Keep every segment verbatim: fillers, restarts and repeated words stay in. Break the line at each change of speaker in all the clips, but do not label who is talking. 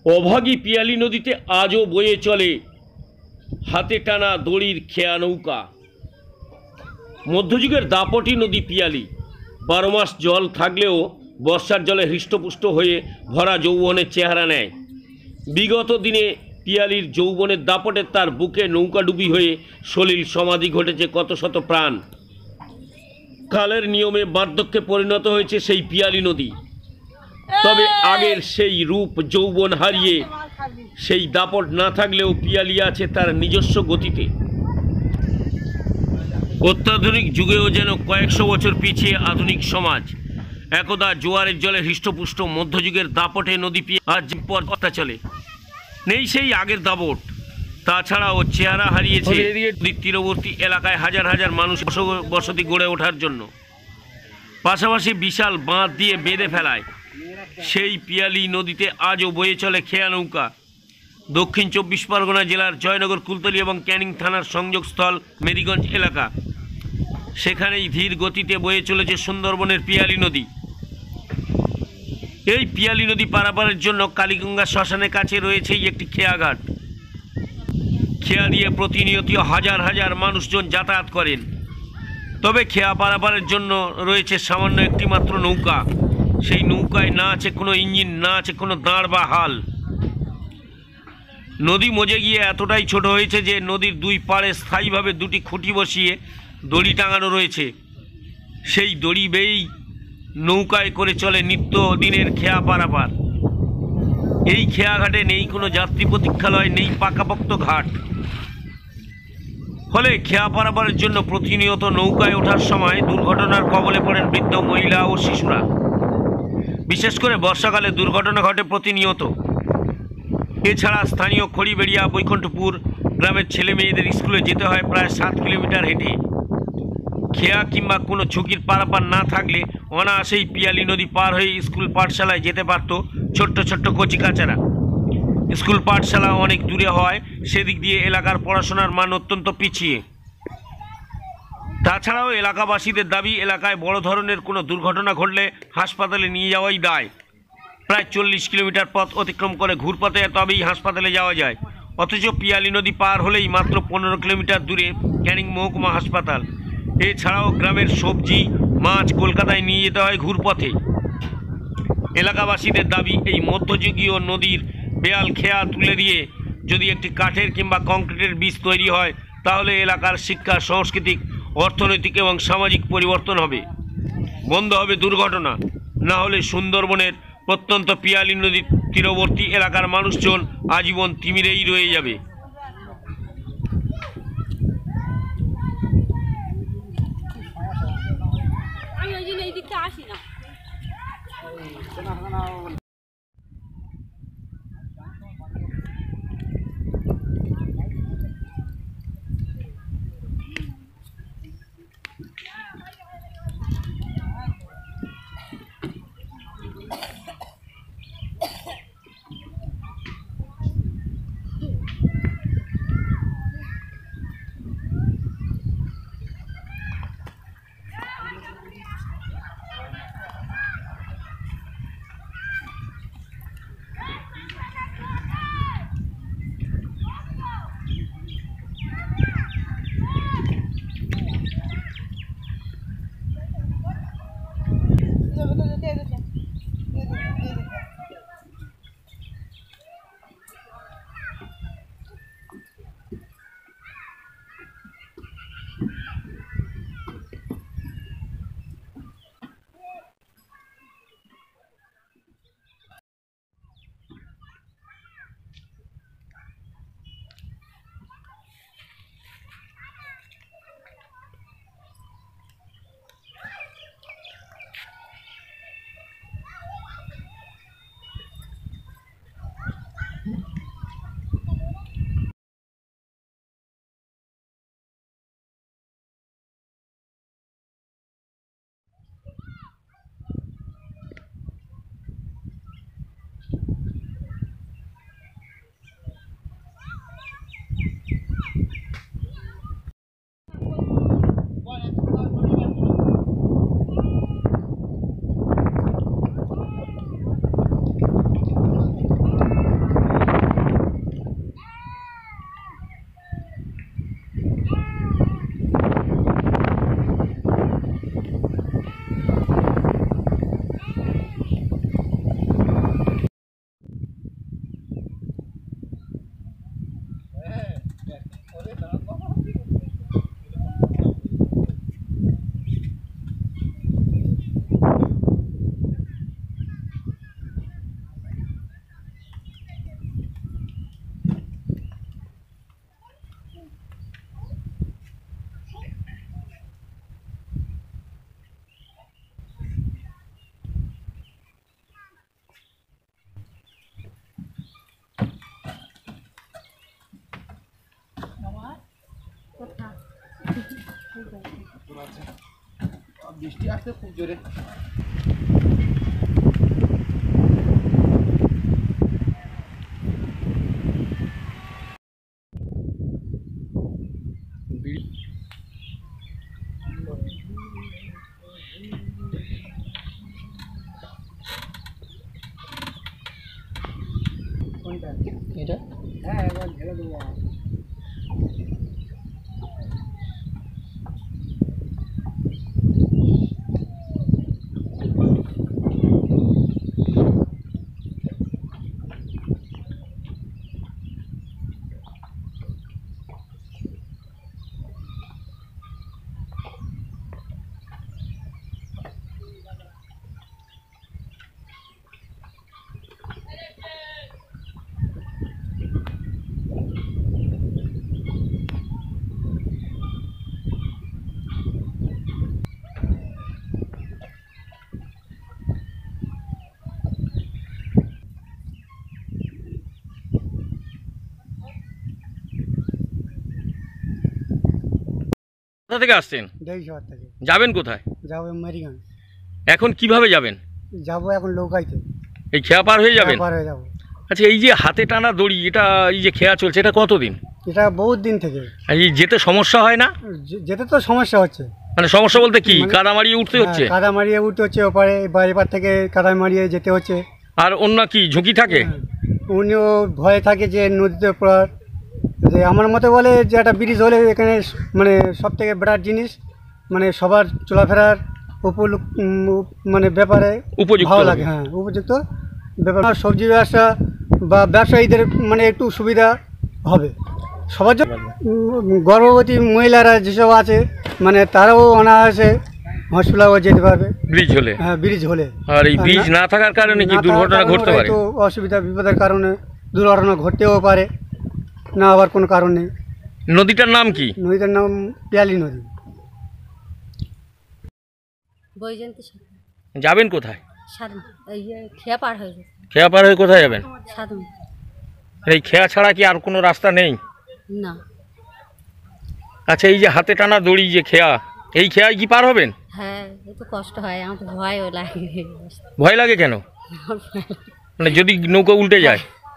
অভাগী পিয়ালী নদীতে আজও বয়ে চলে হাতে টানা দড়ির খেয়া নৌকা। মধ্যযুগের দাপটি নদী পিয়ালী বারো মাস জল থাকলেও বর্ষার জলে হৃষ্টপুষ্ট হয়ে ভরা যৌবনের চেহারা নেয়। বিগত দিনে পিয়ালীর যৌবনের দাপটে তার বুকে নৌকাডুবি হয়ে সলিল সমাধি ঘটেছে কত শত প্রাণ। কালের নিয়মে বার্ধক্যে পরিণত হয়েছে সেই পিয়ালী নদী। তবে আগের সেই রূপ যৌবন হারিয়ে সেই দাপট না থাকলেও পিয়ালী আছে তার নিজস্ব গতিতে। অত্যাধুনিক যুগেও যেন কয়েকশো বছর পিছিয়ে আধুনিক সমাজ। একদা জোয়ারের জলে হৃষ্টপুষ্ট মধ্যযুগের দাপটে নদী আজ পথটা চলে, নেই সেই আগের দাপট। তাছাড়াও চেহারা হারিয়েছে তীরবর্তী এলাকায় হাজার হাজার মানুষ বসতি গড়ে ওঠার জন্য। পাশাপাশি বিশাল বাঁধ দিয়ে বেঁধে ফেলায় সেই পিয়ালী নদীতে আজও বয়ে চলে খেয়া নৌকা। দক্ষিণ চব্বিশ পরগনা জেলার জয়নগর, কুলতলি এবং ক্যানিং থানার সংযোগস্থল মেরিগঞ্জ এলাকা, সেখানেই ধীর গতিতে বয়ে চলেছে সুন্দরবনের পিয়ালী নদী। এই পিয়ালী নদী পারাপারের জন্য কালীগঙ্গা শ্মশানের কাছে রয়েছে একটি খেয়াঘাট। খেয়া দিয়ে প্রতিনিয়ত হাজার হাজার মানুষজন যাতায়াত করেন। তবে খেয়া পারাপারের জন্য রয়েছে সামান্য একটি মাত্র নৌকা। সেই নৌকায় না আছে কোনো ইঞ্জিন, না আছে কোনো দাঁড় বা হাল। নদী মজে গিয়ে এতটাই ছোট হয়েছে যে নদীর দুই পাড়ে স্থায়ীভাবে দুটি খুঁটি বসিয়ে দড়ি টাঙানো রয়েছে। সেই দড়ি বেয়েই নৌকায় করে চলে নিত্য দিনের খেয়া পারাপার। এই খেয়াঘাটে নেই কোনো যাত্রী প্রতীক্ষালয়, নেই পাকাপোক্ত ঘাট। ফলে খেয়া পারাপারের জন্য প্রতিনিয়ত নৌকায় ওঠার সময় দুর্ঘটনার কবলে পড়েন বৃদ্ধ, মহিলা ও শিশুরা। বিশেষ করে বর্ষাকালে দুর্ঘটনা ঘটে প্রতিনিয়ত। এছাড়া স্থানীয় খড়িবেড়িয়া, বৈকুণ্ঠপুর গ্রামের ছেলে মেয়েদের স্কুলে যেতে হয় প্রায় সাত কিলোমিটার হেঁটে। খেয়া কিংবা কোনো ঝুঁকির পারাপার না থাকলে অনায়াসেই পিয়ালী নদী পার হয়ে স্কুল পাঠশালায় যেতে পারত ছোট্ট ছোট্ট কচিকাচারা। স্কুল পাঠশালা অনেক দূরে হয়, সেদিক দিয়ে এলাকার পড়াশোনার মান অত্যন্ত পিছিয়ে। তাছাড়াও এলাকাবাসীদের দাবি, এলাকায় বড় ধরনের কোনো দুর্ঘটনা ঘটলে হাসপাতালে নিয়ে যাওয়াই দায়। প্রায় চল্লিশ কিলোমিটার পথ অতিক্রম করে ঘুরপথে তবেই হাসপাতালে যাওয়া যায়। অথচ পিয়ালী নদী পার হলেই মাত্র পনেরো কিলোমিটার দূরে ক্যানিং মহকুমা হাসপাতাল। এছাড়াও গ্রামের সবজি, মাছ কলকাতায় নিয়ে যেতে হয় ঘুরপথে। এলাকাবাসীদের দাবি, এই মধ্যযুগীয় নদীর বেয়াল খেয়া তুলে দিয়ে যদি একটি কাঠের কিংবা কংক্রিটের বীজ তৈরি হয়, তাহলে এলাকার শিক্ষা, সাংস্কৃতিক, অর্থনৈতিক এবং সামাজিক পরিবর্তন হবে, বন্ধ হবে দুর্ঘটনা। না হলে সুন্দরবনের প্রত্যন্ত পিয়ালী নদীর তীরবর্তী এলাকার মানুষজন আজীবন তিমিরেই রয়ে যাবে।
বৃষ্টি আসছে খুব জোরে। কোনটা এটা? হ্যাঁ একবার ঢেলে দেবো।
কোথা থেকে আসছেন?
দেড়শহর থেকে।
যাবেন কোথায়?
যাবো মারিগান।
এখন কিভাবে যাবেন?
যাবো এখন নৌকাইতে।
এই খেয়া পার হয়ে যাবেন?
পার হয়ে যাবো।
আচ্ছা, এই যে হাতে টানা দড়ি, এটা এই যে খেয়া চলছে, এটা কতদিন?
এটা বহুত দিন থেকে।
আর এই যেতে সমস্যা হয় না?
যে- যেতে তো সমস্যা হচ্ছে।
মানে সমস্যা বলতে কি,
মানে-
কাদা মারিয়ে উঠতে হচ্ছে?
হ্যাঁ, কাদা মারিয়ে উঠতে হচ্ছে ওপারে, বা এপার থেকে কাদা মারিয়ে যেতে হচ্ছে।
আর অন্য কি ঝুঁকি থাকে?
হ্যাঁ, উনিও ভয়ে থাকে যে নদীতে পড়ার। যে আমার মতে বলে যে একটা ব্রিজ হলে এখানে মানে সব থেকে বেটার জিনিস, মানে সবার চলাফেরার উপর মানে ব্যাপারে
উপযুক্ত
ভালো
হবে।
লাগে। হ্যাঁ, উপযুক্ত ব্যাপার। সবজি ব্যবসা বা ব্যবসায়ীদের মানে একটু সুবিধা হবে সবার জন্য। উম, গর্ভবতী মহিলারা যেসব আছে মানে তারাও অনায়াসে হসপিটালও যেতে পারবে
ব্রিজ হলে।
হ্যাঁ, ব্রিজ হলে।
আর এই ব্রিজ না থাকার কারণে কি
না থাকার
দুর্ঘটনা
কারণে
ঘটতে পারে?
হয়তো অসুবিধা বিপদের কারণে দুর্ঘটনা ঘটতেও পারে, না আবার কোনো কারণ নেই।
নদীটার নাম কি?
নদীটার নাম পিয়ালি নদী।
বৈজয়ন্তী
যাবেন কোথায়?
সাধন ইয়ে খেয়া পার হয়ে গেছে।
খেয়া পার হয়ে কোথায় যাবেন?
সাধন।
এই খেয়া ছাড়া কি আর কোনো রাস্তা নেই?
না।
আচ্ছা, এই যে হাতে টানা দড়ি যে খেয়া, এই খেয়ায় কি পার হবেন?
হ্যাঁ, একটু কষ্ট হয়, আমার তো ভয়ও লাগে।
ভয় লাগে কেন?
আমার ভয় লাগে।
মানে যদি নৌকা উল্টে যায়?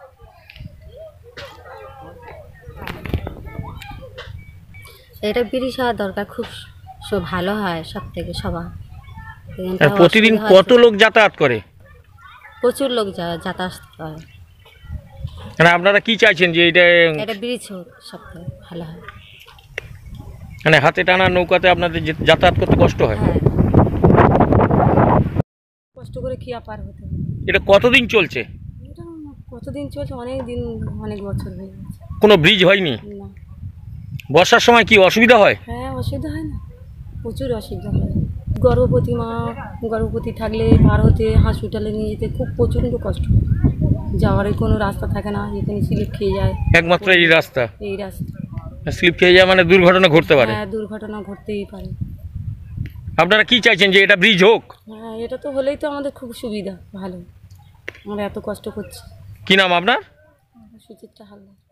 এটা ব্রিজ হওয়া দরকার, খুব সব ভালো হয় সব থেকে সবার। এখানটা
আর প্রতিদিন
অসুবিধা
কত
হচ্ছে।
লোক যাতায়াত করে?
প্রচুর লোক যা- যাতায়াত করে।
মানে আপনারা কি চাইছেন যে এটা
এটা ব্রিজ হোক, সব থেকে ভালো হয়।
মানে হাতে টানা নৌকাতে আপনাদের যে- যাতায়াত করতে কষ্ট হয়?
হ্যাঁ, কষ্ট করে খেয়া পার হতে হবে।
এটা কতদিন চলছে?
এটা কতদিন চলছে? অনেক দিন, অনেক বছর হয়ে গেছে।
কোনো ব্রিজ হয়নি?
না।
বর্ষার সময় কি অসুবিধা হয়?
হ্যাঁ, অসুবিধা হয় না, প্রচুর অসুবিধা হয়। গর্ভবতী মা, গর্ভবতী থাকলে পার হতে হসপিটালে নিয়ে যেতে খুব প্রচণ্ড কষ্ট হয়। যাওয়ার কোনো রাস্তা থাকে না, এখানে স্লিপ খেয়ে যায়।
একমাত্র এই রাস্তা?
এই রাস্তা।
স্লিপ খেয়ে যায় মানে দুর্ঘটনা ঘটতে পারে?
হ্যাঁ, দুর্ঘটনা ঘটতেই পারে।
আপনারা কি চাইছেন যে এটা ব্রিজ হোক?
হ্যাঁ, এটা তো হলেই তো আমাদের খুব সুবিধা, ভালো। আমরা এত কষ্ট করছি।
কি নাম আপনার?
সুচিত্রা হালদার।